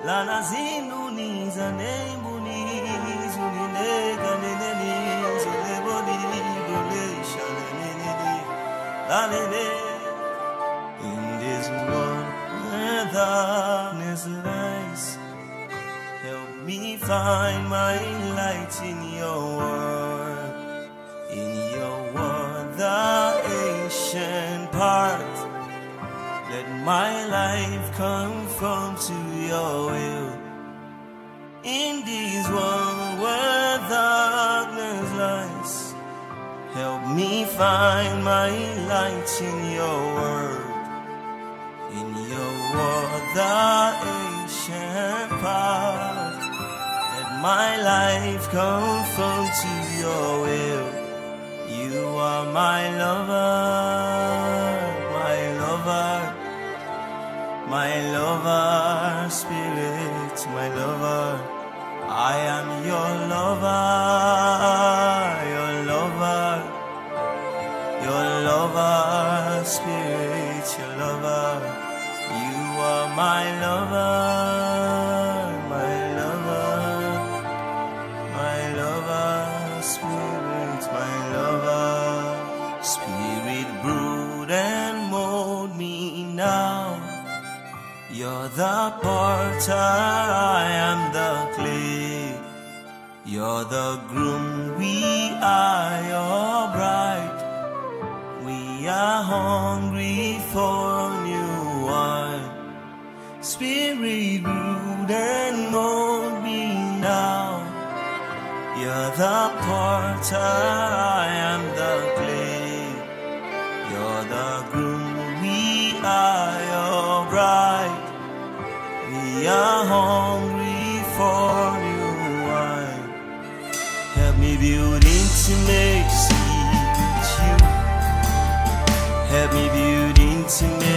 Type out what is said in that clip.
Lana zinuni zanembuni zuninega neneni zeleboni dole shaleneni lalele. In this world where darkness lies, help me find my light in your word. In your word, the ancient part, let my life conform to your will. In this world where darkness lies, help me find my light in your word. In your word, the ancient part, let my life conform to your will. You are my lover, my lover, my lover, spirit, my lover. I am your lover, your lover, your lover, spirit, your lover. You are my lover, my lover, my lover, spirit, my lover. Spirit, brood and mold me now. You're the potter, I am the clay. You're the groom, we are your bride. We are hungry for new wine. Spirit, brood and mold me now. You're the potter, I am the clay. You're the groom, we are your bride. We are hungry for new wine. Help me build intimacy with you. Help me build intimacy